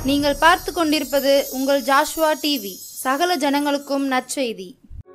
நீங்கள் பார்த்து கொண்டிருப்பது உங்கள் ஜாஷுவா டிவி, சகல ஜனங்களுக்கும் நற்செய்தி.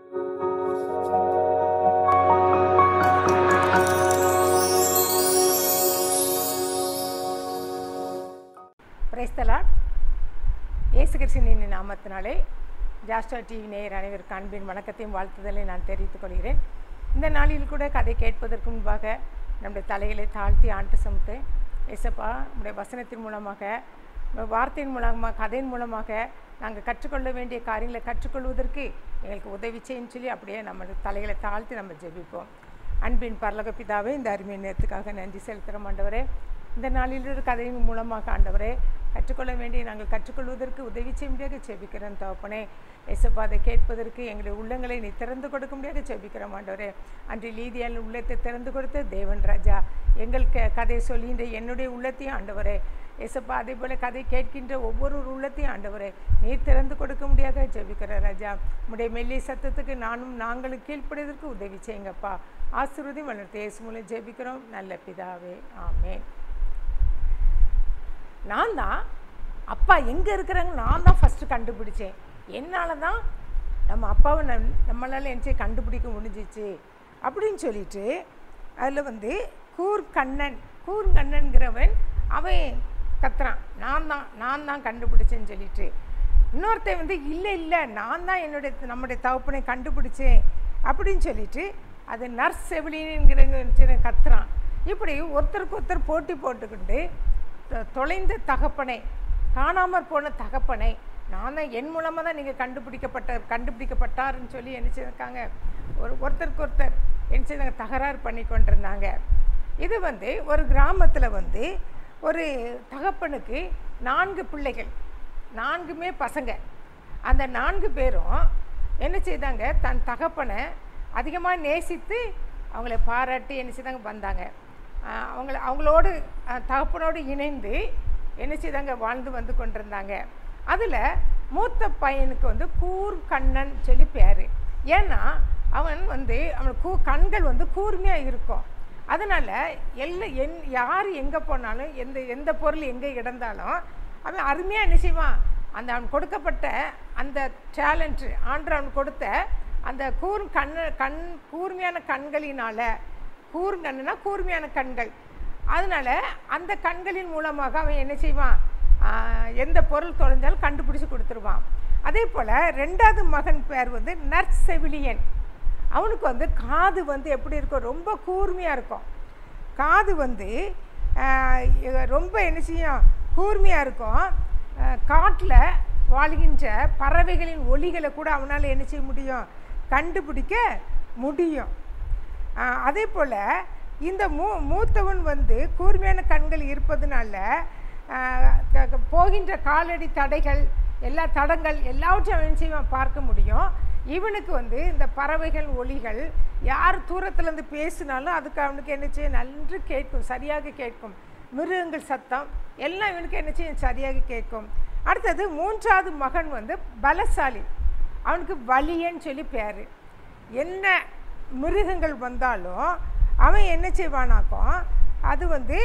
Praise the Lord. இயேசு கிறிஸ்துவின் நாமத்தினாலே ஜாஷுவா டிவி நேயர் அனைவருக்கும் அன்பின் வணக்கத்தையும் வாழ்த்துதலை நான் தெரிவித்துக் கொள்கிறேன். இந்த நாளில் கூட கதை கேட்பதற்கு முன்பாக நம்முடைய தலைகளை தாழ்த்தி ஆண்டு சமைத்து, ஏசப்பா நம்முடைய வசனத்தின் மூலமாக, வார்த்தையின் மூலமாக, கதையின் மூலமாக நாங்கள் கற்றுக்கொள்ள வேண்டிய காரியங்களை கற்றுக்கொள்வதற்கு எங்களுக்கு உதவி செய்யுன்னு சொல்லி அப்படியே நம்ம தலைகளை தாழ்த்தி நம்ம ஜெபிப்போம். அன்பின் பரலோக பிதாவே, இந்த அருமையான நேரத்துக்காக நன்றி செலுத்துகிறோம் ஆண்டவரே. இந்த நாளில் ஒரு கதையின் மூலமாக ஆண்டவரே கற்றுக்கொள்ள வேண்டிய நாங்கள் கற்றுக்கொள்வதற்கு உதவி செய்ய முடியாது ஜெபிக்கிறோம் தகப்பனே. ஏசப்பா அதை கேட்பதற்கு எங்களுடைய உள்ளங்களை நீ திறந்து கொடுக்க முடியாது ஜெபிக்கிறோம் ஆண்டவரே. அன்று லீதியால் உள்ளத்தை திறந்து கொடுத்த தேவன் ராஜா, எங்கள் கதை சொல்கின்ற என்னுடைய உள்ளத்தையும் ஆண்டவரே, ஏசப்பா அதே போல் கதை கேட்கின்ற ஒவ்வொரு உள்ளத்தையும் ஆண்டவரே நீர் திறந்து கொடுக்க முடியாத ஜெபிக்கிற ராஜா. உடைய மெல்லிய சத்தத்துக்கு நாங்களும் கீழ்ப்படுவதற்கு உதவி செய்யுங்கப்பா. ஆசீர்வதி வளர்த்து இயேசு மூலம் ஜெபிக்கிறோம் நல்ல பிதாவே, ஆமென். நான் தான் அப்பா எங்கே இருக்கிறாங்க நான் தான் ஃபஸ்ட்டு கண்டுபிடிச்சேன். என்னால் தான் நம்ம அப்பாவை நம்மளால் என்ன கண்டுபிடிக்க முடிஞ்சிச்சு அப்படின்னு சொல்லிட்டு அதில் கூர்கண்ணன்கிறவன் அவன் கத்துறான், நான் தான் கண்டுபிடிச்சேன்னு சொல்லிட்டு. இன்னொருத்தன் இல்லை நான் தான் நம்முடைய தகப்பனை கண்டுபிடிச்சேன் அப்படின்னு சொல்லிட்டு அது நர்ஸ் செவிலிங்கிற கத்துறான். இப்படி ஒருத்தருக்கு ஒருத்தர் போட்டி போட்டுக்கிட்டு தொலைந்த தகப்பனை, காணாமற் போன தகப்பனை நான் தான் என் மூலமாக தான் நீங்கள் கண்டுபிடிக்கப்பட்டாருன்னு சொல்லி என்ன செய்திருக்காங்க, ஒருத்தருக்கு ஒருத்தர் என்ன செய்தாங்க, தகராறு பண்ணி கொண்டிருந்தாங்க. இது ஒரு கிராமத்தில் ஒரு தகப்பனுக்கு 4 பிள்ளைகள், 4மே பசங்க. அந்த 4 பேரும் என்ன செய்தாங்க, தன் தகப்பனை அதிகமாக நேசித்து அவங்கள பாராட்டி என்ன செய்தாங்க வந்தாங்க. அவங்களோடு தகப்பனோடு இணைந்து என்ன செய்தாங்க வாழ்ந்து வந்து கொண்டிருந்தாங்க. அதில் மூத்த பையனுக்கு கூர்கண்ணன் சொல்லி பேர். ஏன்னா அவனுக்கு கண்கள் கூர்மையாக இருக்கும். அதனால் யார் எங்கே போனாலும் எந்த பொருள் எங்கே கிடந்தாலும் அவன் அருமையாக என்ன செய்வான், அவன் கொடுக்கப்பட்ட அந்த டேலண்ட்டு ஆண்டு அவன் கொடுத்த அந்த கூர்மையான கண்களினால், கூர்கண்ணுனா கூர்மையான கண்கள், அதனால் அந்த கண்களின் மூலமாக அவன் என்ன செய்வான், எந்த பொருள் தொலைஞ்சாலும் கண்டுபிடிச்சி கொடுத்துருவான். அதே போல் 2வது மகன் பேர் நர்ஸ் செவிலியன். அவனுக்கு காது எப்படி இருக்கும், ரொம்ப கூர்மையாக இருக்கும். காது ரொம்ப என்ன செய்யும், கூர்மையாக இருக்கும். காட்டில் வாழ்கின்ற பறவைகளின் ஒலிகளை கூட அவனால் என்ன செய்ய முடியும், கண்டுபிடிக்க முடியும். அதே போல் இந்த மூத்தவன் கூர்மையான கண்கள் இருப்பதுனால போகின்ற காலடி தடைகள், தடங்கள் எல்லாவற்றையும் அவன் செய்வான் பார்க்க முடியும். இவனுக்கு இந்த பறவைகள் ஒலிகள் யார் தூரத்துலேருந்து பேசினாலும் அதுக்கு அவனுக்கு என்ன செய்யும், நன்று கேட்கும், சரியாக கேட்கும். மிருகங்கள் சத்தம் எல்லாம் இவனுக்கு என்ன செய்யும், சரியாக கேட்கும். அடுத்தது 3வது மகன் பலசாலி. அவனுக்கு வலியன்னு சொல்லி பேர். என்ன மிருகங்கள் வந்தாலும் அவன் என்ன செய்வானாக்கும், அது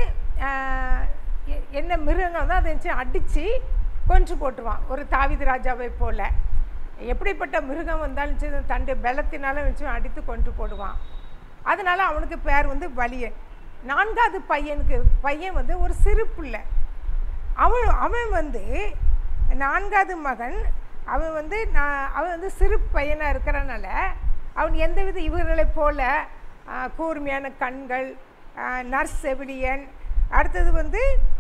என்ன மிருகங்கள் தான் அதை அடித்து கொன்று போட்டுவான். ஒரு தாவீது ராஜாவை போல் எப்படிப்பட்ட மிருகம் வந்தாலும் சரி தன்னுடைய பலத்தினால வச்சு அடித்து கொன்று போடுவான். அதனால் அவனுக்கு பேர் வலியன். 4வது பையன் ஒரு சிறு பிள்ளை. அவன் 4வது மகன். அவன் சிறு பையனாக இருக்கிறனால அவன் எந்தவித இவர்களைப் போல கூர்மையான கண்கள், நர்ஸ் செவிலியன், அடுத்தது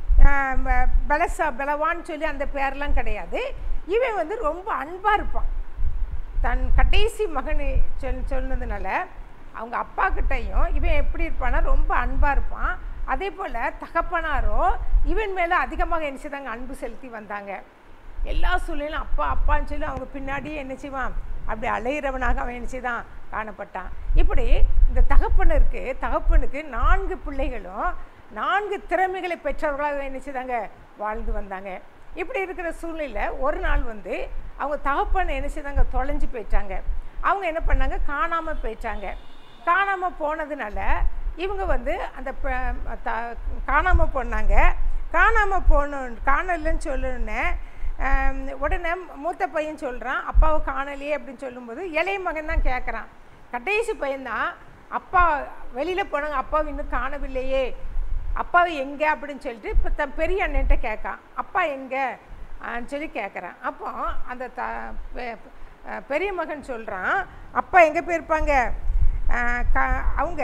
பலவான்னு சொல்லி அந்த பேர்லாம் கிடையாது. இவன் ரொம்ப அன்பாக இருப்பான். தன் கடைசி மகனை சொன்னதுனால அவங்க அப்பா கிட்டையும் இவன் எப்படி இருப்பான்னா ரொம்ப அன்பாக இருப்பான். அதே போல் தகப்பனாரோ இவன் மேலே அதிகமாக என்ன செய்தாங்க, அன்பு செலுத்தி வந்தாங்க. எல்லா சூழ்நிலையும் அப்பா அப்பான்னு சொல்லி அவங்க பின்னாடியே என்ன செய்வான், அப்படி அலையிறவனாக அவன் என்ன செய்தான் காணப்பட்டான். இப்படி இந்த தகப்பனுக்கு 4 பிள்ளைகளும் 4 திறமைகளை பெற்றவர்களாக என்ன செய்தாங்க வாழ்ந்து வந்தாங்க. இப்படி இருக்கிற சூழ்நிலையில் ஒரு நாள் அவங்க தகப்பனை என்ன செய்தாங்க தொலைஞ்சு போயிட்டாங்க. அவங்க என்ன பண்ணாங்க, காணாமல் போயிட்டாங்க. காணாமல் போனதுனால இவங்க அந்த காணாமல் போனாங்க. காணாமல் காணலைன்னு சொல்லுன்னு உடனே மூத்த பையன் சொல்கிறான் அப்பாவை காணலையே அப்படின்னு சொல்லும்போது இளைய மகன் தான் கேட்குறான். கடைசி பையன்தான் அப்பா வெளியில் போனாங்க, அப்பாவை இன்னும் காணவில்லையே, அப்பாவை எங்கே அப்படின்னு சொல்லிட்டு இப்போ தன் பெரிய அண்ணன்ட்ட கேட்கான், அப்பா எங்கே சொல்லி கேட்குறான். அப்போ அந்த பெரிய மகன் சொல்கிறான் அப்பா எங்கே போயிருப்பாங்க, அவங்க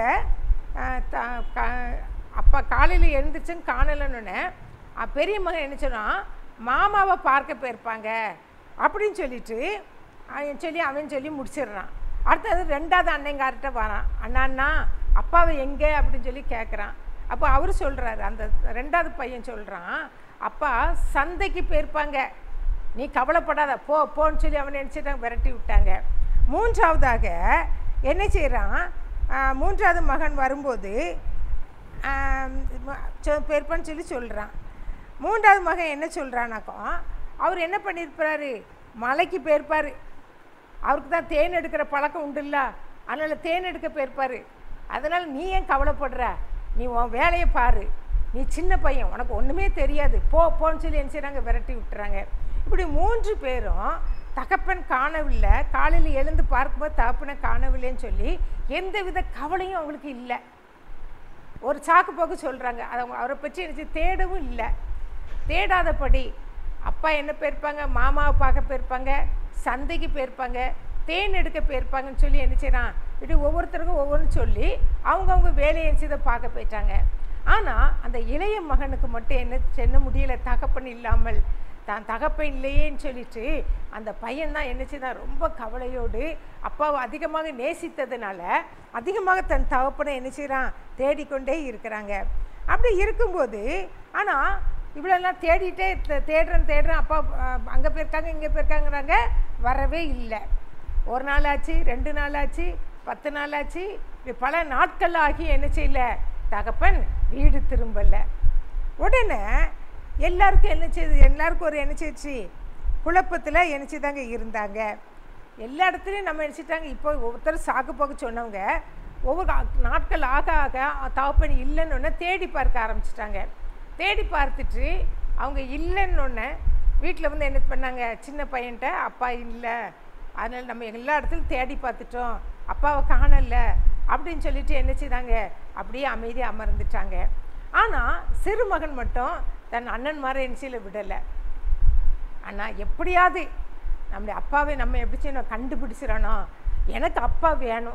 அப்பா காலையில் எழுந்திரிச்சுன்னு காணலைன்னு. பெரிய மகன் என்ன சொன்னான், மாமாவை பார்க்க போயிருப்பாங்க அப்படின்னு சொல்லிட்டு அவன் சொல்லி முடிச்சிடுறான். அடுத்தது ரெண்டாவது அண்ணங்கார்கிட்ட வரான், அண்ணா அப்பாவை எங்கே அப்படின்னு சொல்லி கேட்குறான். அப்போ அவர் சொல்கிறாரு, அந்த ரெண்டாவது பையன் சொல்கிறான் அப்பா சந்தைக்கு போயிருப்பாங்க, நீ கவலைப்படாத போன்னு சொல்லி அவனை நினச்சிட்டாங்க, விரட்டி விட்டாங்க. மூன்றாவதாக என்ன செய்கிறான், மூன்றாவது மகன் வரும்போது போயிருப்பான்னு சொல்லி சொல்கிறான். மூன்றாவது மகன் என்ன சொல்கிறானாக்கோ, அவர் என்ன பண்ணியிருப்பாரு, மலைக்கு போயிருப்பார், அவருக்கு தான் தேன் எடுக்கிற பழக்கம் உண்டுல்ல, அதனால் தேன் எடுக்க போயிருப்பார். அதனால் நீ ஏன் கவலைப்படுற, நீ உன் வேலையை பாரு, நீ சின்ன பையன், உனக்கு ஒன்றுமே தெரியாது, போன்னு சொல்லி என்ன செய்கிறாங்க, விரட்டி விட்டுறாங்க. இப்படி 3 பேரும் தகப்பன் காணவில்லை, காலையில் எழுந்து பார்க்கும்போது தகப்பனை காணவில்லைன்னு சொல்லி எந்த வித கவலையும் அவங்களுக்கு இல்லை. ஒரு சாக்கு போக்கு சொல்கிறாங்க, அவரை பற்றி எனக்கு தேடவும் இல்லை. தேடாதபடி அப்பா என்ன போயிருப்பாங்க, மாமாவை பார்க்க போயிருப்பாங்க, சந்தைக்கு போயிருப்பாங்க, தேன் எடுக்க போயிருப்பாங்கன்னு சொல்லி என்ன செய்யறான், இப்படி ஒவ்வொருத்தருக்கும் ஒவ்வொன்று சொல்லி அவங்கவுங்க வேலையை செய்த பார்க்க போயிட்டாங்க. ஆனால் அந்த இளைய மகனுக்கு மட்டும் என்ன செய்ய முடியலை, தகப்பன் இல்லாமல், தான் தகப்பன் இல்லையேன்னு சொல்லிட்டு அந்த பையன்தான் என்ன செய்தான், ரொம்ப கவலையோடு அப்பாவை அதிகமாக நேசித்ததுனால அதிகமாக தன் தகப்பனை என்ன செய்கிறான், தேடிக்கொண்டே இருக்கிறாங்க. அப்படி இருக்கும்போது ஆனால் இவ்வளோலாம் தேடுறேன் அப்பா அங்கே போயிருக்காங்க இங்கே போயிருக்காங்கிறாங்க, வரவே இல்லை. ஒரு நாள் ஆச்சு, 2 நாள் ஆச்சு, 10 நாள் ஆச்சு, இப்படி பல நாட்கள் ஆகி என்ன செய்யல, தகப்பன் வீடு திரும்பலை. உடனே எல்லாருக்கும் ஒரு என்ன செய்ச்சு, குழப்பத்தில் என்ன செய்தாங்க இருந்தாங்க. எல்லா இடத்துலையும் நம்ம நினச்சிட்டாங்க. இப்போ ஒவ்வொருத்தரும் சாக்கு போக்கு சொன்னவங்க ஒவ்வொரு நாட்கள் ஆக ஆக தகப்பன் இல்லைன்னு தேடி பார்க்க ஆரம்பிச்சிட்டாங்க. தேடி பார்த்துட்டு அவங்க இல்லைன்னு வீட்டில் வந்து என்ன பண்ணாங்க, சின்ன பையன்கிட்ட அப்பா இல்லை, அதனால் நம்ம எல்லா இடத்துலையும் தேடி பார்த்துட்டோம், அப்பாவை காணலை அப்படின்னு சொல்லிட்டு என்ன செய்தாங்க, அப்படியே அமைதியாக அமர்ந்துட்டாங்க. ஆனால் சிறுமகன் மட்டும் தன் அண்ணன் மாதிரி என்ன விடலை. ஆனால் எப்படியாவது நம்முடைய அப்பாவை நம்ம எப்படி செய்யணும், கண்டுபிடிச்சிடனோ, எனக்கு அப்பா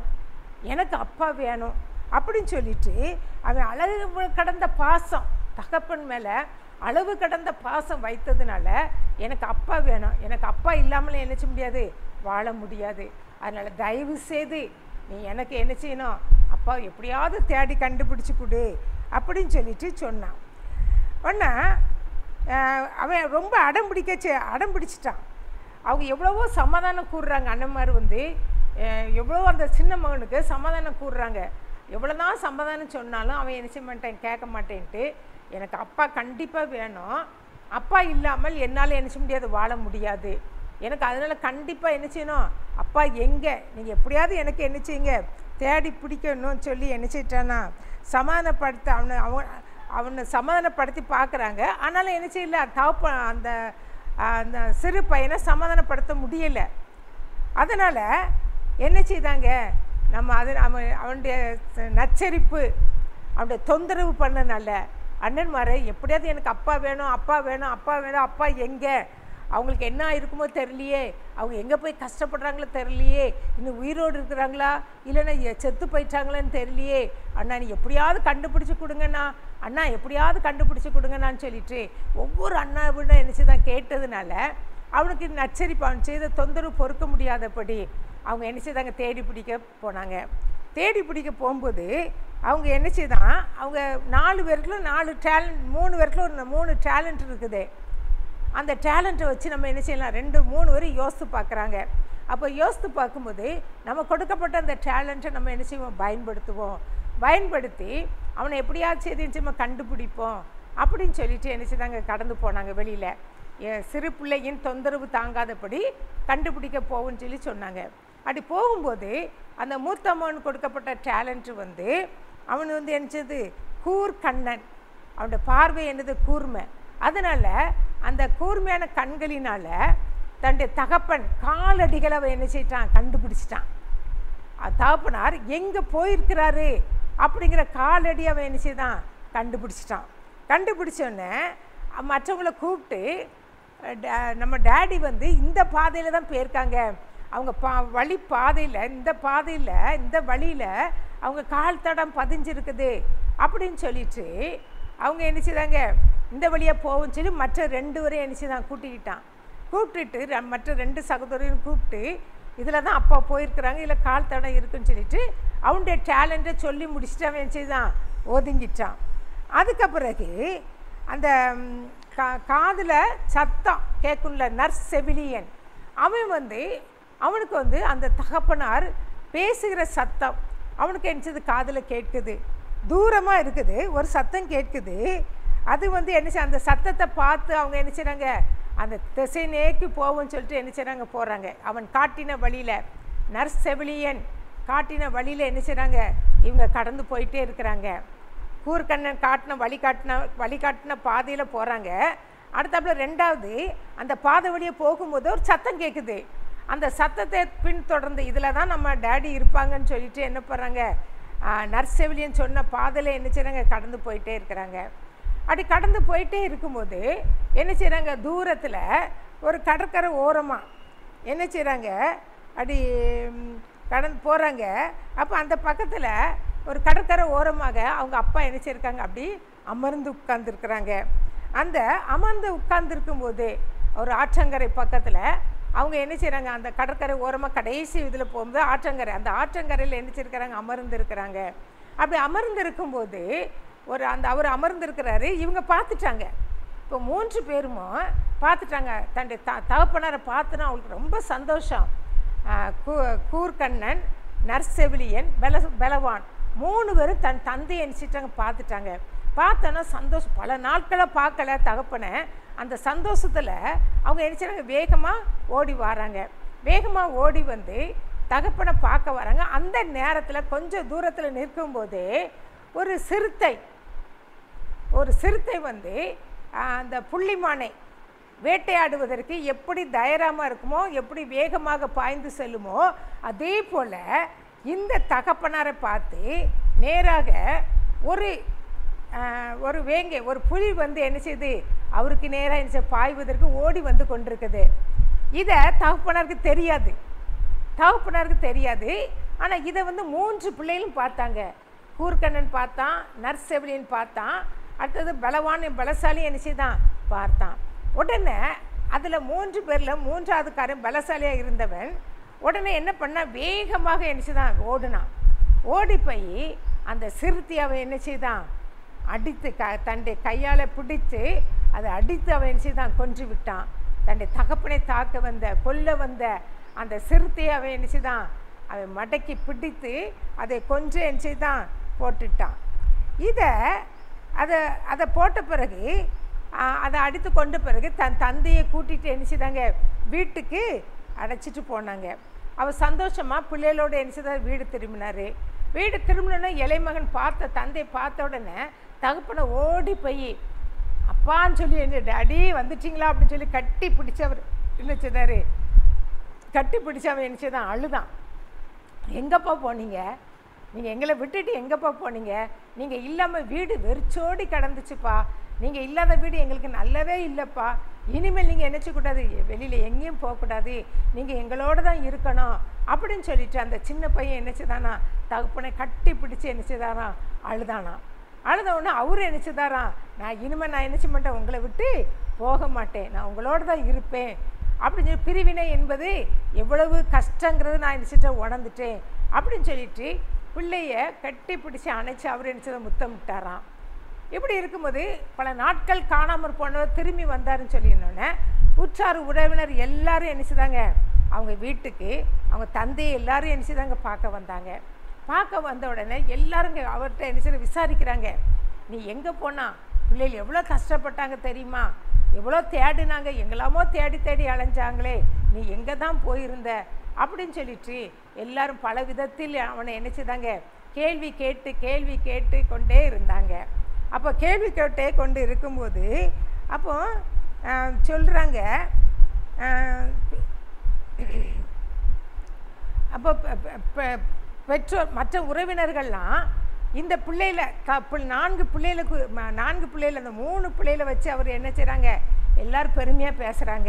வேணும் அப்படின்னு சொல்லிட்டு அவன் அளவு கடந்த பாசம், தகப்பன் மேலே அளவு கடந்த பாசம் வைத்ததுனால எனக்கு அப்பா வேணும், எனக்கு அப்பா இல்லாமல் என்ன செய்ய முடியாது, வாழ முடியாது, அதனால் தயவு செய்து நீ எனக்கு என்ன செய்யணும், அப்பா எப்படியாவது தேடி கண்டுபிடிச்சி கொடு அப்படின்னு சொல்லிட்டு சொன்னான். உடனே அவன் ரொம்ப அடம் பிடிச்சிட்டான். அவங்க எவ்வளவோ சமாதானம் கூறுறாங்க, அண்ணன்மார் வந்து எவ்வளவோ அந்த சின்ன மகனுக்கு சமாதானம் கூறுறாங்க. எவ்வளோதான் சமாதானம் சொன்னாலும் அவன் என்ன செய்ய மாட்டேன், கேட்க மாட்டேன்ட்டு, எனக்கு அப்பா கண்டிப்பாக வேணும், அப்பா இல்லாமல் என்னால் என்ன செய்ய முடியாது, வாழ முடியாது, எனக்கு அதனால் கண்டிப்பாக என்ன செய்யணும், அப்பா எங்கே, நீங்கள் எப்படியாவது எனக்கு என்ன செய்யுங்க, தேடி பிடிக்கணும்னு சொல்லி என்ன செய்யிட்டானா சமாதானப்படுத்த அவனை சமாதானப்படுத்தி பார்க்குறாங்க. ஆனாலும் என்ன செய்யல, அந்த சிறு பையனை சமாதானப்படுத்த முடியலை. அதனால் என்ன செய்தாங்க, அவனுடைய நச்சரிப்பு, அவனுடைய தொந்தரவு பண்ணனால அண்ணன்மாரை எப்படியாவது எனக்கு அப்பா வேணும், அப்பா எங்கே, அவங்களுக்கு என்ன இருக்குமோ தெரியலையே, அவங்க எங்கே போய் கஷ்டப்படுறாங்களோ தெரியலையே, இன்னும் உயிரோடு இருக்கிறாங்களா இல்லைன்னா செத்து போயிட்டாங்களான்னு தெரியலையே, அண்ணா நீ எப்படியாவது கண்டுபிடிச்சி கொடுங்கண்ணா, அண்ணா எப்படியாவது கண்டுபிடிச்சி கொடுங்கண்ணான்னு சொல்லிட்டு ஒவ்வொரு அண்ணாவிட என்ன தான் கேட்டதுனால அவனுக்கு நச்சரிப்பு, அவன் செய்த தொந்தரவு பொறுக்க முடியாதபடி அவங்க என்ன செய்தாங்க, தேடி பிடிக்க போனாங்க. தேடி பிடிக்க போகும்போது அவங்க என்ன செய்தான், அவங்க 4 பேருக்குள்ள 4 டேலண்ட், 3 பேருக்குள்ள 3 டேலண்ட் இருக்குது. அந்த டேலண்ட்டை வச்சு நம்ம என்ன செய்யலாம், 2-3 வரையும் யோசித்து பார்க்குறாங்க. அப்போ யோசித்து பார்க்கும்போது நம்ம கொடுக்கப்பட்ட அந்த டேலண்ட்டை நம்ம என்ன செய்வோம், பயன்படுத்தி அவனை எப்படியாச்சும் எதுவும் நம்ம கண்டுபிடிப்போம் அப்படின்னு சொல்லிட்டு என்ன செய்தாங்க, கடந்து போனாங்க வெளியில். சிறு பிள்ளையின் தொந்தரவு தாங்காதபடி கண்டுபிடிக்க போகும்னு சொல்லி சொன்னாங்க. அப்படி போகும்போது அந்த மூத்தம்மன் கொடுக்கப்பட்ட டேலண்ட்டு வந்து அவன் வந்து என்னது, கூர்கண்ணன், அவனுடைய பார்வை என்னது கூர்மை. அதனால் அந்த கூர்மையான கண்களினால் தன்னுடைய தகப்பன் காலடிகளை அவன் என்ன செய்யிட்டான், கண்டுபிடிச்சிட்டான். தகப்பனார் எங்கே போயிருக்கிறாரு அப்படிங்கிற காலடி அவன் என்ன செய்தான், கண்டுபிடிச்சிட்டான். கண்டுபிடிச்சோடனே மற்றவங்கள கூப்பிட்டு நம்ம டேடி வந்து இந்த பாதையில் தான் போயிருக்காங்க, அவங்க வழி பாதையில் இந்த வழியில் அவங்க கால் தடம் பதிஞ்சிருக்குது அப்படின்னு சொல்லிட்டு அவங்க என்ன செய்தாங்க, இந்த வழியாக போகும்னு சொல்லி மற்ற 2 வரையும் என்ன செய்தான், கூப்பிட்டுட்டு மற்ற 2 சகோதரையும் கூப்பிட்டு இதில் தான் அப்பா போயிருக்கிறாங்க, இதில் கால் தடம் இருக்குன்னு சொல்லிட்டு அவனுடைய டேலண்ட்டை சொல்லி முடிச்சுட்டு அவன் என்ன செய்தான், ஒதுங்கிட்டான். அதுக்கு பிறகு அந்த காதில் சத்தம் கேட்கும்ல, நர்ஸ் செவிலியன், அவனுக்கு வந்து அந்த தகப்பனார் பேசுகிற சத்தம் அவனுக்கு என்னது காதில் கேட்குது. தூரமாக இருக்குது, ஒரு சத்தம் கேட்குது. அது வந்து என்ன செய்ய, அந்த சத்தத்தை பார்த்து அவங்க என்ன செய்கிறாங்க, அந்த திசை நேக்கி போவோன்னு சொல்லிட்டு என்ன செய்கிறாங்க, போகிறாங்க. அவன் காட்டின வழியில், நர்ஸ் செவிலியன் காட்டின வழியில் என்ன செய்கிறாங்க, இவங்க கடந்து போயிட்டே இருக்கிறாங்க. கூர்க்கண்ணன் வழிகாட்டின பாதையில் போகிறாங்க. அடுத்தாப்புல 2வது அந்த பாதை வழியே போகும்போது ஒரு சத்தம் கேட்குது. அந்த சத்தத்தை பின்தொடர்ந்து இதில் தான் நம்ம டேடி இருப்பாங்கன்னு சொல்லிட்டு என்ன பண்ணுறாங்க, நர்ஸ் செவிலியன் சொன்ன பாதையில் என்ன செய்கிறாங்க, கடந்து போயிட்டே இருக்கிறாங்க. அப்படி கடந்து போயிட்டே இருக்கும்போது என்ன செய்கிறாங்க, தூரத்தில் ஒரு கடற்கரை ஓரமாக என்ன செய்கிறாங்க, அப்படி கடந்து போகிறாங்க. அப்போ அந்த பக்கத்தில் ஒரு கடற்கரை ஓரமாக அவங்க அப்பா என்ன செய்யிருக்காங்க, அப்படி அமர்ந்து உட்கார்ந்துருக்குறாங்க. அந்த அமர்ந்து உட்கார்ந்துருக்கும்போது ஒரு ஆற்றங்கரை பக்கத்தில் அவங்க என்ன செய்கிறாங்க, அந்த கடற்கரை ஓரமாக கடைசி இதில் போகும்போது ஆற்றங்கரை, அந்த ஆற்றங்கரையில் என்ன செய்யிருக்கிறாங்க, அமர்ந்துருக்கிறாங்க. அப்படி அமர்ந்திருக்கும்போது அவர் அமர்ந்திருக்கிறாரு, இவங்க பார்த்துட்டாங்க. இப்போ 3 பேரும் பார்த்துட்டாங்க. தன்னுடைய தகப்பனாரை பார்த்துனா அவங்களுக்கு ரொம்ப சந்தோஷம். கூர்க்கண்ணன், நர்ஸ் செவிலியன், பலவான் 3 பேரும் தன் தந்தையை நினச்சிட்டாங்க, பார்த்துட்டாங்க. பார்த்தோன்னா சந்தோஷம், பல நாட்களை பார்க்கல தகப்பனை. அந்த சந்தோஷத்தில் அவங்க நினச்சாங்க, வேகமாக ஓடி வராங்க. வேகமாக ஓடி வந்து தகப்பனை பார்க்க வராங்க. அந்த நேரத்தில் கொஞ்சம் தூரத்தில் நிற்கும்போது ஒரு சிறுத்தை வந்து அந்த புள்ளிமானை வேட்டையாடுவதற்கு எப்படி தைரியமாக இருக்குமோ, எப்படி வேகமாக பாய்ந்து செல்லுமோ, அதே போல் இந்த தகப்பனாரை பார்த்து நேராக ஒரு புலி வந்து என்ன செய்யுது, அவருக்கு நேராக என்ன செய்ய, பாய்வதற்கு ஓடி வந்து கொண்டிருக்குது. இதை தகப்பனாருக்கு தெரியாது. ஆனால் இதை வந்து 3 பிள்ளைகளும் பார்த்தாங்க. கூர்க்கண்ணன் பார்த்தான், நர்ஸ் செவிலியன் பார்த்தான், அடுத்தது பலசாலி என்ன செய்தான் பார்த்தான். உடனே அதில் 3 பேரில் 3வது காரன் பலசாலியாக இருந்தவன் உடனே என்ன பண்ணால், வேகமாக என்ன செய்தான், ஓடி போய் அந்த சிறுத்தை அவன் என்ன செய்தான், அடித்து தன்னுடைய கையால் பிடித்து அதை அடித்து அவன் என்ன செய்தான், கொன்று விட்டான். தன்னுடைய தகப்பனை கொல்ல வந்த அந்த சிறுத்தையை அவன் என்ன செய்தான், அவன் மடக்கி பிடித்து அதை கொன்று என்ன செய்தான், போட்டுட்டான். அதை போட்ட பிறகு அதை அடித்து கொண்ட பிறகு தன் தந்தையை கூட்டிகிட்டு என்ன செய்தாங்க, வீட்டுக்கு அடைச்சிட்டு போனாங்க. அவர் சந்தோஷமாக பிள்ளைகளோடு என்ன செய்தார், வீடு திரும்பினோடனே இளைமகன் தந்தையை பார்த்த உடனே தகப்பனை ஓடி போய் அப்பான்னு சொல்லி, என்ன டாடி வந்துட்டிங்களா அப்படின்னு சொல்லி கட்டி பிடிச்சி அவர் என்ன செய்தார், அவன் என்ன செய்தான், அழுதான். எங்கப்பா போனீங்க, நீங்கள் எங்களை விட்டுட்டு எங்கப்பா போனீங்க, நீங்கள் இல்லாமல் வீடு வெறிச்சோடி கிடந்துச்சுப்பா, நீங்கள் இல்லாத வீடு எங்களுக்கு நல்லவே இல்லைப்பா, இனிமேல் நீங்கள் என்ன செய்யக்கூடாது, வெளியில் எங்கேயும் போகக்கூடாது, நீங்கள் எங்களோட தான் இருக்கணும் அப்படின்னு சொல்லிட்டு அந்த சின்ன பையன் என்ன செய்தானா, தகப்பனை கட்டி பிடிச்சி என்ன செய்தானா, அழுதவுடனே அவரு என்ன செய்தாரா, இனிமேல் நான் என்ன செய்ய மாட்டேன், உங்களை விட்டு போக மாட்டேன், நான் உங்களோட தான் இருப்பேன் அப்படின்னு சொல்லி, பிரிவினை என்பது எவ்வளவு கஷ்டங்கிறது நான் என்ன செய்ய உணர்ந்துட்டேன் அப்படின்னு சொல்லிட்டு பிள்ளைய கட்டி பிடிச்சி அணைச்சி அவர் என்ன செய்த முத்தமிட்டாராம். இப்படி இருக்கும்போது பல நாட்கள் காணாமற் போனவர் திரும்பி வந்தாருன்னு சொல்லியிருந்தோன்னே உற்றார் உறவினர் எல்லாரும் என்ன செய்தாங்க, அவங்க வீட்டுக்கு அவங்க தந்தையை எல்லாரும் என்ன செய்தாங்க, பார்க்க வந்த உடனே எல்லாரும் அவர்கிட்ட என்ன செய்ய விசாரிக்கிறாங்க, நீ எங்கே போனா, பிள்ளைகள் எவ்வளோ கஷ்டப்பட்டாங்க தெரியுமா, எவ்வளோ தேடினாங்க, எங்களாமோ தேடி அலைஞ்சாங்களே, நீ எங்கே தான் போயிருந்த அப்படின்னு சொல்லிட்டு எல்லாரும் பல விதத்தில் அவனை என்ன செய்தாங்க, கேள்வி கேட்டு கொண்டே இருந்தாங்க. அப்போ கேள்வி கேட்டே கொண்டு இருக்கும்போது அப்போ சொல்கிறாங்க, அப்போ பெற்றோர் மற்ற உறவினர்கள்லாம் இந்த பிள்ளையில 4 பிள்ளைகள் அந்த 3 பிள்ளைகளை வச்சு அவர் என்ன செய்கிறாங்க, எல்லோரும் பெருமையாக பேசுகிறாங்க.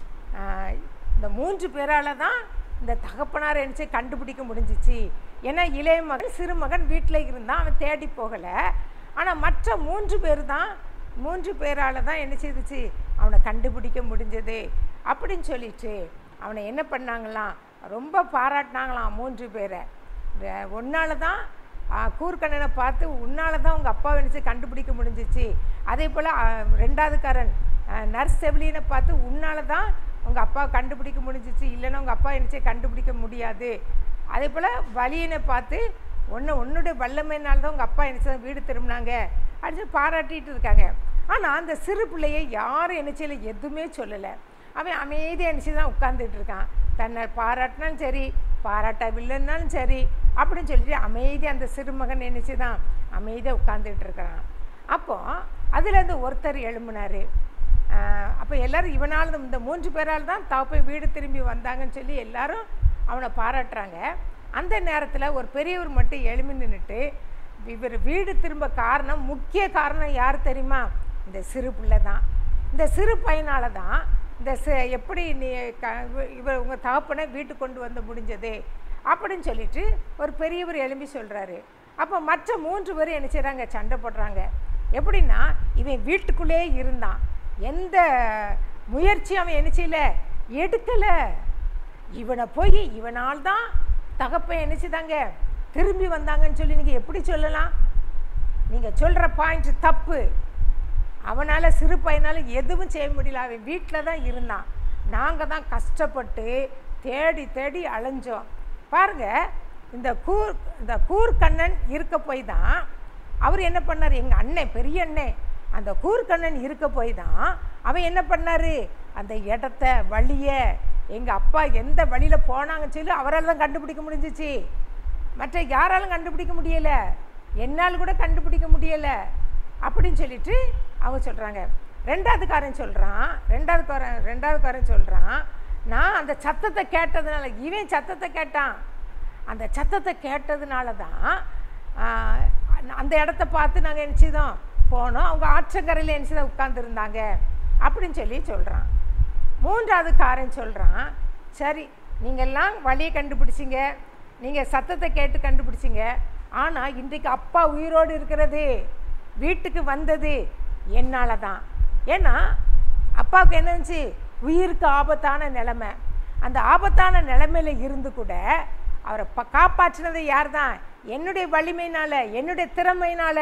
இந்த 3 பேரால் தான் இந்த தகப்பனார் என்ன செய்ய கண்டுபிடிக்க முடிஞ்சிச்சு. ஏன்னா இளைய மகன் சிறுமகன் வீட்டில் இருந்தான், அவன் தேடி போகலை. ஆனால் மற்ற 3 பேரால் தான் என்ன செய்துச்சு, அவனை கண்டுபிடிக்க முடிஞ்சது அப்படின்னு சொல்லிட்டு அவனை என்ன பண்ணாங்களாம், ரொம்ப பாராட்டினாங்களாம் 3 பேரை. ஒன்னால தான் கூர்க்கண்ணனை பார்த்து உன்னால தான் உங்கள் அப்பாவை நினச்சி கண்டுபிடிக்க முடிஞ்சிச்சு. அதே போல் 2வதுக்காரன் நர்ஸ் செவிலியனை பார்த்து உன்னால தான் உங்கள் அப்பாவை கண்டுபிடிக்க முடிஞ்சிச்சு, இல்லைன்னா உங்கள் அப்பா நினச்சி கண்டுபிடிக்க முடியாது. அதே போல் வலியனை பார்த்து உன்னுடைய வல்லமையினால்தான் தான் உங்கள் அப்பா நினச்சி வீடு திரும்பினாங்க அப்படின்னு பாராட்டிகிட்டு இருக்காங்க. ஆனால் அந்த சிறு பிள்ளையை யாரும் நினச்சியில் எதுவுமே சொல்லலை. அவன் அமைதியாக நினச்சி தான் உட்காந்துட்டு இருக்கான். தன்னை பாராட்டினாலும் சரி பாராட்டவில்லைன்னாலும் சரி அப்படின்னு சொல்லிட்டு அமைதியாக அந்த சிறுமகன் நினச்சி தான் அமைதியாக உட்காந்துட்டு இருக்கிறான். அப்போது அதுலேருந்து ஒருத்தர் எழும்பினார். அப்போ எல்லோரும் இவனால் இந்த 3 பேரால் தான் தகப்பை வீடு திரும்பி வந்தாங்கன்னு சொல்லி எல்லாரும் அவனை பாராட்டுறாங்க. அந்த நேரத்தில் ஒரு பெரியவர் மட்டும் எழும்பி நின்றுட்டு, இவர் வீடு திரும்ப முக்கிய காரணம் யார் தெரியுமா, இந்த சிறு பிள்ளை தான். இந்த சிறு பையனால் தான் இந்த எப்படி நீ இவர் உங்கள் தகப்பனை வீட்டுக்கு கொண்டு வந்து முடிஞ்சது அப்படின்னு சொல்லிட்டு ஒரு பெரியவர் எழும்பி சொல்கிறாரு. அப்போ மற்ற 3 பேரும் என்ன செய்கிறாங்க, சண்டை போடுறாங்க. எப்படின்னா இவன் வீட்டுக்குள்ளே இருந்தான், எந்த முயற்சியும் அவன் என்ன செய்யலை, எடுக்கலை. இவனை போய் இவனால் தான் தகப்பன் என்ன செய்தாங்க திரும்பி வந்தாங்கன்னு சொல்லி நீங்கள் எப்படி சொல்லலாம்? நீங்கள் சொல்கிற பாயிண்ட் தப்பு. அவனால் சிறு பையனால் எதுவும் செய்ய முடியல, அவன் வீட்டில் தான் இருந்தான். நாங்கள் தான் கஷ்டப்பட்டு தேடி தேடி அலைஞ்சோம். பாருங்கள், இந்த கூர்க்கண்ணன் இருக்க போய் தான் அவர் என்ன பண்ணார், எங்கள் அண்ணன் பெரிய அண்ணன் அந்த கூர்க்கண்ணன் இருக்க போய் தான் அவன் என்ன பண்ணார், அந்த இடத்த வழியை எங்கள் அப்பா எந்த வழியில் போனாங்கன்னு சொல்லி அவரால் தான் கண்டுபிடிக்க முடிஞ்சிச்சு. மற்ற யாராலும் கண்டுபிடிக்க முடியலை, என்னால் கூட கண்டுபிடிக்க முடியலை அப்படின்னு சொல்லிட்டு அவங்க சொல்கிறாங்க. ரெண்டாவதுக்காரன் சொல்கிறான், நான் அந்த சத்தத்தை கேட்டதுனால, இவன் சத்தத்தை கேட்டான், அந்த சத்தத்தை கேட்டதுனால தான் அந்த இடத்த பார்த்து நாங்கள் நினச்சிதோம் போனோம், அவங்க ஆற்றங்கரையில் நினச்சிதான் உட்காந்துருந்தாங்க அப்படின்னு சொல்லி சொல்கிறான். மூன்றாவதுக்காரன் சொல்கிறான், சரி நீங்கள்லாம் வழியை கண்டுபிடிச்சிங்க, நீங்கள் சத்தத்தை கேட்டு கண்டுபிடிச்சிங்க, ஆனால் இன்றைக்கு அப்பா உயிரோடு இருக்கிறது வீட்டுக்கு வந்தது என்னால் தான். ஏன்னா அப்பாவுக்கு என்ன இருந்துச்சு, உயிருக்கு ஆபத்தான நிலைமை. அந்த ஆபத்தான நிலைமையில் இருந்து கூட அவரை காப்பாற்றினது யார் தான், என்னுடைய வலிமையினால் என்னுடைய திறமையினால்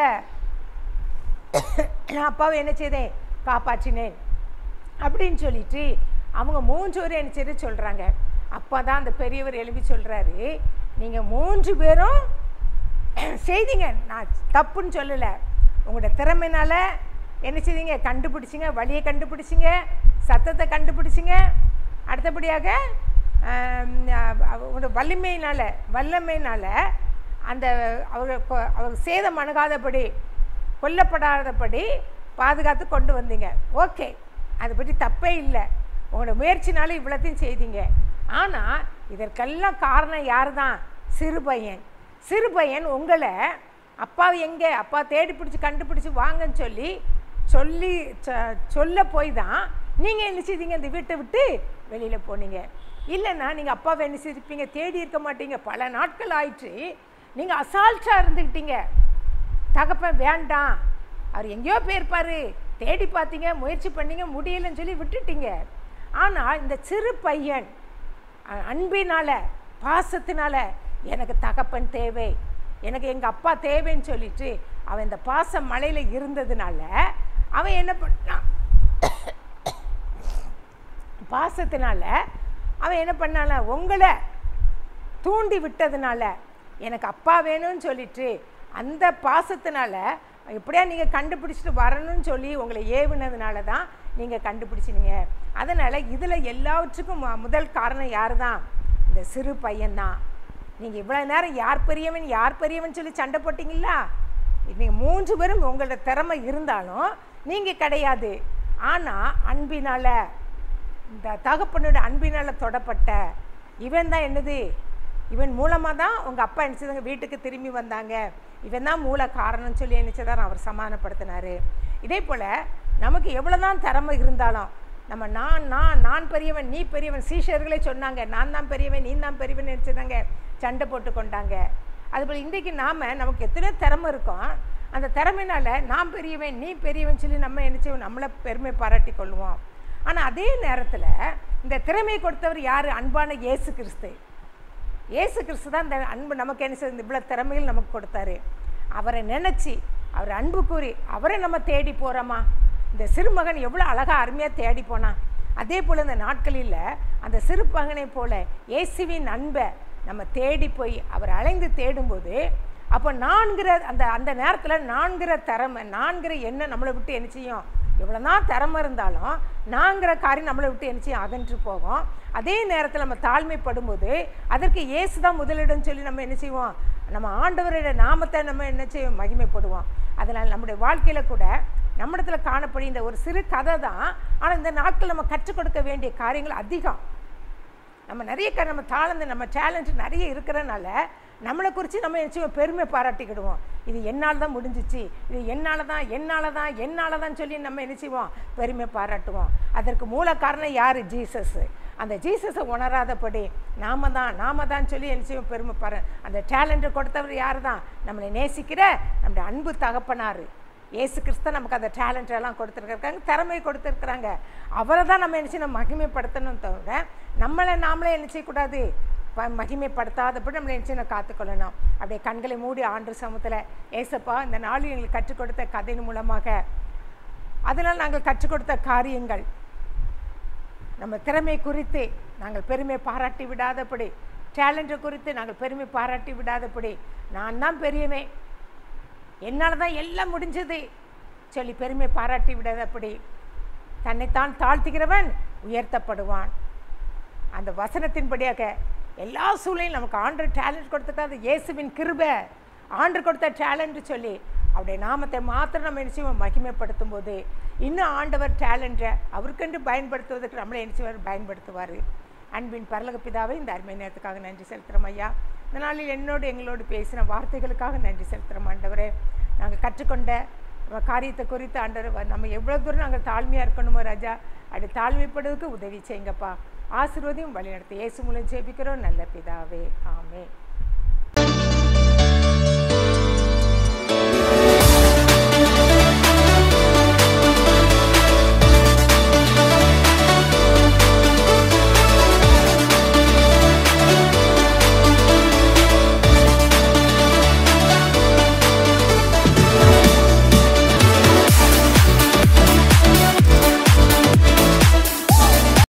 நான் அப்பாவை என்ன செய்தேன், காப்பாற்றினேன் அப்படின்னு சொல்லிட்டு அவங்க 3 பேரும் என்ன செய்து சொல்கிறாங்க. அப்போ தான் அந்த பெரியவர் எழுப்பி சொல்கிறாரு, நீங்கள் 3 பேரும் செய்தீங்க, நான் தப்புன்னு சொல்லலை, உங்களோட திறமையினால் என்ன செய்தீங்க, கண்டுபிடிச்சிங்க, வழியை கண்டுபிடிச்சிங்க, சத்தத்தை கண்டுபிடிச்சிங்க, அடுத்தபடியாக உங்களோட வல்லமையினால் அந்த அவர் சேதம் அணுகாதபடி கொல்லப்படாதபடி பாதுகாத்து கொண்டு வந்தீங்க. ஓகே, அதை பற்றி தப்பே இல்லை, உங்களோட முயற்சினால இவ்வளோத்தையும் செய்தீங்க. ஆனால் இதற்கெல்லாம் காரணம் யார் தான், சிறு பையன் உங்களை அப்பாவை எங்கே, அப்பா தேடி பிடிச்சி கண்டுபிடிச்சி வாங்கன்னு சொல்ல போய் தான் நீங்கள் என்ன செய்தீங்க, இந்த வீட்டை விட்டு வெளியில் போனீங்க. இல்லைன்னா நீங்கள் அப்பாவை என்ன செய்திருப்பீங்க, தேடி இருக்க மாட்டீங்க. பல நாட்கள் ஆயிடுச்சு, நீங்கள் அசால்ட்டாக இருந்துக்கிட்டீங்க. தகப்பன் வேண்டாம், அவர் எங்கேயோ போயிருப்பார், தேடி பார்த்தீங்க, முயற்சி பண்ணீங்க, முடியலைன்னு சொல்லி விட்டுட்டீங்க. ஆனால் இந்த சிறு பையன் அன்பினால் பாசத்தினால எனக்கு தகப்பன் தேவை, எனக்கு எங்கள் அப்பா தேவைன்னு சொல்லிட்டு அவன் இந்த பாச மலையில் இருந்ததுனால அவன் என்ன பண்ணான், பாசத்தினால அவன் என்ன பண்ணால, உங்களை தூண்டி விட்டதுனால எனக்கு அப்பா வேணும்னு சொல்லிட்டு அந்த பாசத்தினால எப்படியா நீங்கள் கண்டுபிடிச்சிட்டு வரணும்னு சொல்லி உங்களை ஏவுனதுனால தான் நீங்கள் கண்டுபிடிச்சினீங்க. அதனால் இதில் எல்லாவற்றுக்கும் முதல் காரணம் யார் தான், இந்த சிறு பையன்தான். நீங்கள் இவ்வளோ நேரம் யார் பெரியவன் சொல்லி சண்டை போட்டிங்களா, நீங்கள் 3 பேரும் உங்களோட திறமை இருந்தாலும் நீங்கள் கிடையாது. ஆனால் அன்பினால், இந்த தகப்பனோட அன்பினால் தொடப்பட்ட இவன் தான் என்னது, இவன் மூலமாக தான் உங்கள் அப்பா நினச்சதாங்க வீட்டுக்கு திரும்பி வந்தாங்க, இவன் தான் மூல காரணம்னு சொல்லி நினச்சதான் அவர் சமாதானப்படுத்தினார். இதே போல் நமக்கு எவ்வளோ தான் திறமை இருந்தாலும் நம்ம நான் பெரியவன் நீ பெரியவன், சீஷர்களே சொன்னாங்க நான் தான் பெரியவன் நீ தான் பெரியவன் நினச்சதாங்க சண்டை போட்டு கொண்டாங்க. அதுபோல் இன்றைக்கு நமக்கு எத்தனையோ திறமை இருக்கும், அந்த திறமையினால் நான் பெரியவன் நீ பெரியவன் சொல்லி நம்ம நினச்சி நம்மளை பெருமை பாராட்டி கொள்வோம். ஆனால் அதே நேரத்தில் இந்த திறமையை கொடுத்தவர் யார்? அன்பான இயேசு கிறிஸ்து. இயேசு கிறிஸ்து தான் இந்த அன்பு நமக்கு என்ன செய்ய இவ்வளோ திறமைகள் நமக்கு கொடுத்தாரு. அவரை நினச்சி அவர் அன்பு கூறி அவரை நம்ம தேடி போகிறோமா? இந்த சிறுமகன் எவ்வளோ அழகாக அருமையாக தேடி போனான். அதே போல் இந்த நாட்களில் அந்த சிறுமகனை போல் இயேசுவின் அன்பை நம்ம தேடி போய் அவர் அலைந்து தேடும்போது அப்போ நான்கிற அந்த நேரத்தில் நான்கிற எண்ணம் நம்மளை விட்டு என்ன செய்யும்? எவ்வளோ தான் திறமை இருந்தாலும் நான்கிற காரியம் நம்மளை விட்டு என்ன செய்யும்? அகன்று போகும். அதே நேரத்தில் நம்ம தாழ்மைப்படும்போது அதற்கு இயேசு தான் முதலிடம் சொல்லி நம்ம என்ன செய்வோம்? நம்ம ஆண்டவருடைய நாமத்தை நம்ம என்ன செய்வோம்? மகிமைப்படுவோம். அதனால் நம்முடைய வாழ்க்கையில் கூட நம்மிடத்தில் காணப்படும் இந்த ஒரு சிறு கதை தான். ஆனால் இந்த நாட்கள் நம்ம கற்றுக் கொடுக்க வேண்டிய காரியங்கள் அதிகம். நம்ம நிறைய நம்ம நம்ம டேலண்ட் நிறைய இருக்கிறனால நம்மளை குறித்து நம்ம என்ன பெருமை பாராட்டிக்கிடுவோம். இது என்னால் தான் முடிஞ்சிச்சு, இது என்னால் தான் சொல்லி நம்ம என்ன செய்வோம்? பெருமை பாராட்டுவோம். அதற்கு மூல காரணம் யார்? ஜீசஸ். அந்த ஜீசஸை உணராதபடி நாம தான் சொல்லி என்ன செய்வோம்? பெருமை அந்த டேலண்ட்டை கொடுத்தவர் யார் தான்? நம்மளை நேசிக்கிற நம்முடைய அன்பு தகப்பனார் இயேசு கிறிஸ்து நமக்கு அந்த டேலண்ட்டெல்லாம் கொடுத்துருக்காங்க, திறமையை கொடுத்துருக்குறாங்க. அவரை தான் நம்ம என்ன செய்யணும்? மகிமைப்படுத்தணும். தவிர நாமளே என்ன செய்யக்கூடாது? மகிமைப்படுத்தாதபடி நம்மளை என்ன செய்யணும்? காத்துக்கொள்ளணும். அப்படியே கண்களை மூடி ஆண்டு சமூகத்தில் ஏசப்பா இந்த நாளில் எங்களுக்கு கற்றுக் கொடுத்த கதையின் மூலமாக அதனால் நாங்கள் கற்றுக் கொடுத்த காரியங்கள் நம்ம திறமை குறித்து நாங்கள் பெருமை பாராட்டி விடாதபடி, டேலண்ட்டை குறித்து நாங்கள் பெருமை பாராட்டி விடாதபடி, நான் தான் பெரியவன் என்னால் தான் எல்லாம் முடிஞ்சது சொல்லி பெருமை பாராட்டி விடாதபடி, தன்னைத்தான் தாழ்த்துகிறவன் உயர்த்தப்படுவான். அந்த வசனத்தின்படியாக எல்லா சூழ்நிலையும் நமக்கு ஆண்டவர் டேலண்ட் கொடுத்துட்டா அது இயேசுவின் கிருபை, ஆண்டவர் கொடுத்த டேலண்ட் சொல்லி அவருடைய நாமத்தை மாத்திரம் நம்ம நிச்சயம் மகிமைப்படுத்தும் போது இன்னும் ஆண்டவர் டேலண்ட்டை அவருக்கென்று பயன்படுத்துவதற்கு நம்மளை நிச்சயம் பயன்படுத்துவார். அன்பின் பரலோக பிதாவை இந்த அருமை நேரத்துக்காக நன்றி செலுத்துகிறோம் ஐயா. இந்த நாளில் எங்களோடு பேசின வார்த்தைகளுக்காக நன்றி செலுத்துகிறோம் ஆண்டவரே. நாங்கள் கற்றுக்கொண்ட காரியத்தை குறித்து ஆண்டவர் நம்ம எவ்வளோ தூரம் நாங்கள் தாழ்மையாக இருக்கணுமோ ராஜா, அப்படி தாழ்மைப்படுவதற்கு உதவி செய்யுங்கப்பா. ஆசீர்வதியும் வழிநடத்தி இயேசு மூலம் ஜெபிக்கிறோம் நல்ல பிதாவே, ஆமென்.